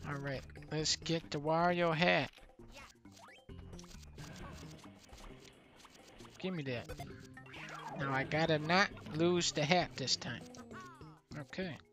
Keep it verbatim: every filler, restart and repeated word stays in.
Alright, let's get the Wario hat. Give me that. Now I gotta not lose the hat this time. Okay.